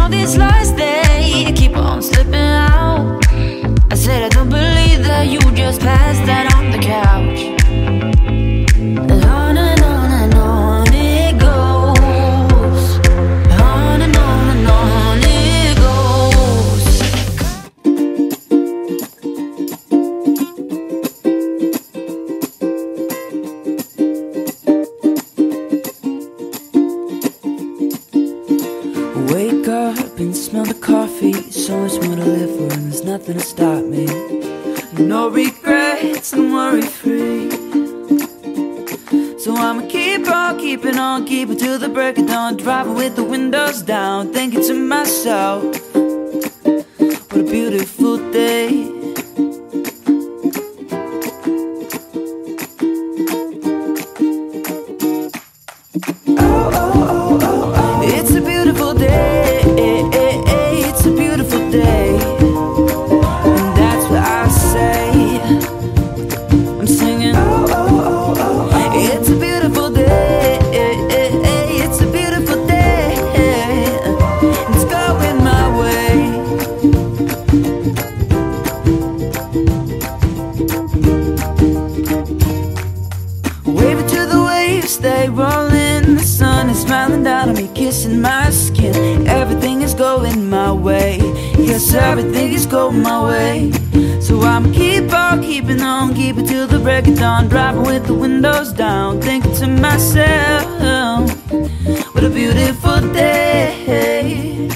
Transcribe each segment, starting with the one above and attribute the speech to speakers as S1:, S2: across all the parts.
S1: all these lies, they keep on slipping out. I said I don't believe that you just passed that on the couch. And on and on and on it goes. On and on and on it goes. Wake up and smell the coffee. So much more to live for and there's nothing to stop me. No regrets, I'm worry-free. So I'ma keep on keeping on, keep it till the break of dawn. Driving with the windows down, thinking to myself, what a beautiful day. Oh, oh, oh, oh, oh. It's a beautiful day. It's a beautiful day. And that's what I say. I'm singing, oh, oh, oh, oh. It's a beautiful day. It's a beautiful day. It's going my way. Waving to the waves, they roll in. The sun is smiling down on me, kissing my skin. Everything is going my way. Yes, everything is going my way. So I'ma keep on keeping on, keep it till the break of dawn. Driving with the windows down, thinking to myself, what a beautiful day.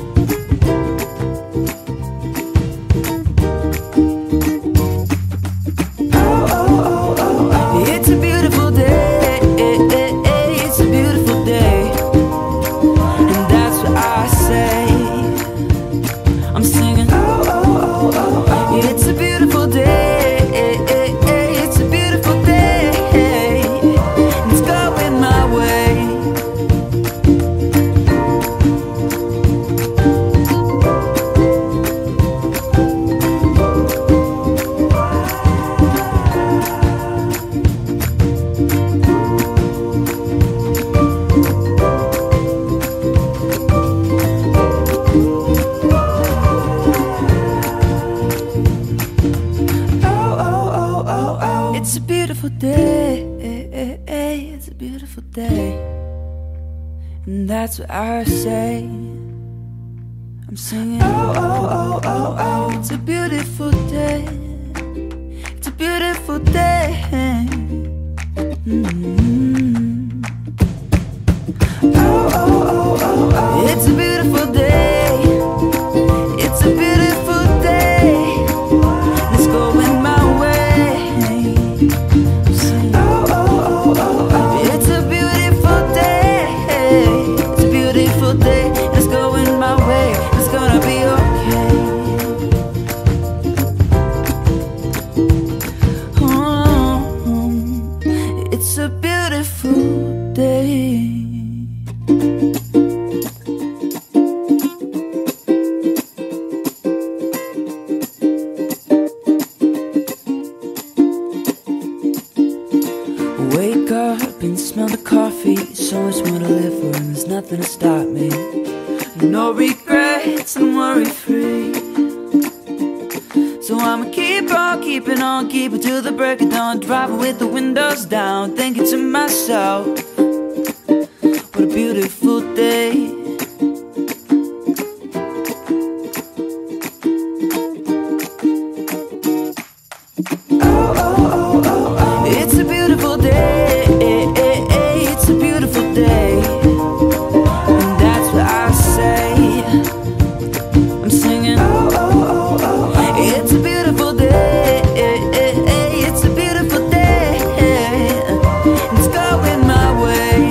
S1: Oh, oh, oh, oh, oh. It's a beautiful day. It's a beautiful day. And that's what I say. I'm singing, oh, oh, oh, oh. It's a beautiful day. It's a beautiful day. It's going my way. It's a beautiful day. It's a beautiful day. And that's what I say. I'm singing, oh, oh, oh, oh, oh. It's a beautiful day. It's a beautiful day. Oh, oh, oh, oh, oh. It's a beautiful day. It's a beautiful day. Let's go in my way. Let's go in my way. It's gonna be okay. Oh, it's a beautiful day. Wake up and smell the coffee. So much more to live for and there's nothing to stop me. No regrets, I'm worry-free. So I'ma keep on keeping on, keep it till the break of dawn. Driving with the windows down, thinking to myself, what a beautiful day. Oh, oh, oh, oh, oh. It's a beautiful day. It's a beautiful day. And that's what I say. I'm singing, oh, oh, oh, oh. It's a beautiful day. It's a beautiful day. It's going my way.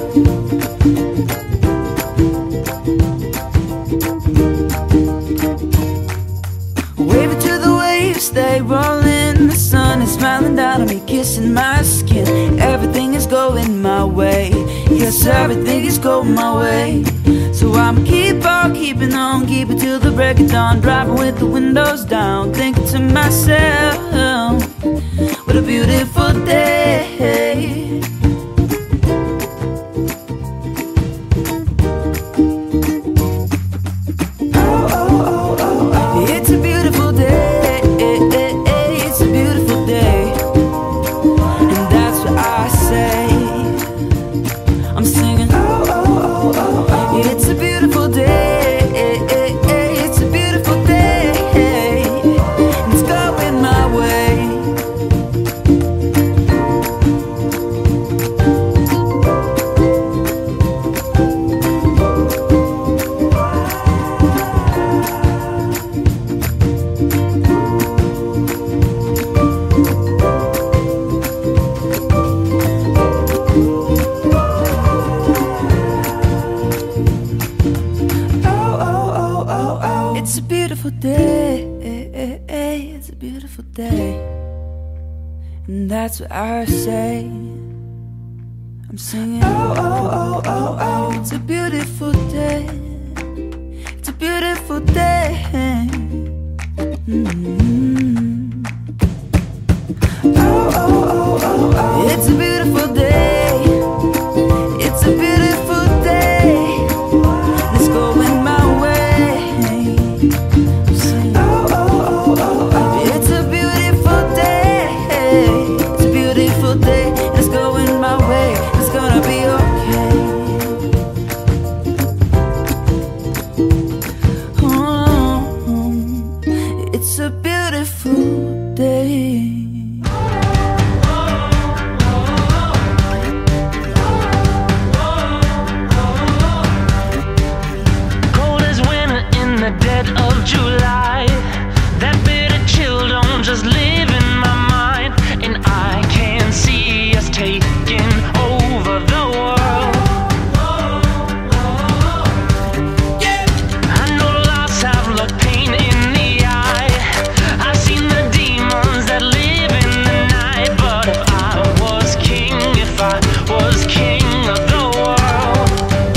S1: Waving to the waves, they roll in. The sun is smiling down on me, kissing my skin. Everything is going my way. Yes, everything is going my way. So I'ma keep on keeping on, keep it till the break of dawn. Driving with the windows down, thinking to myself, what a beautiful day. and that's what I say. I'm singing, oh, oh, oh, oh, oh. It's a beautiful day. It's a beautiful day. Oh, oh, oh, oh, oh. It's a beautiful day. It's a beautiful day. It's going my way. I'm singing, oh, oh, oh, oh, oh. It's a beautiful day. It's a beautiful day. It's going my way. It's gonna be okay. Oh, it's a beautiful day.
S2: The dead of July, that bitter chill don't just live in my mind, and I can see us taking over the world. I know loss have looked pain in the eye. I've seen the demons that live in the night. But if I was king of the world,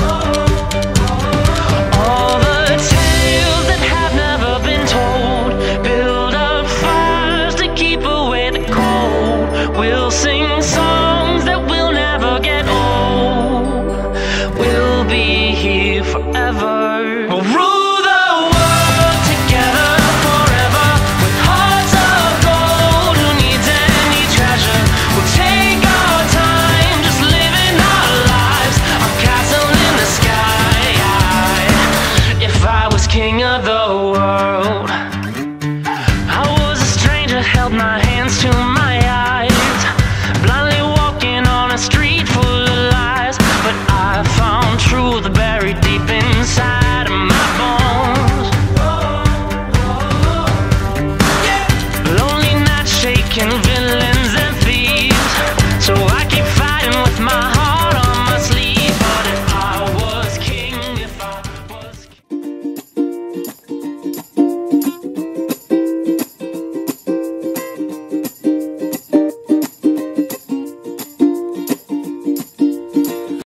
S2: all the tales that have never been told, build up fires to keep away the cold. We'll sing songs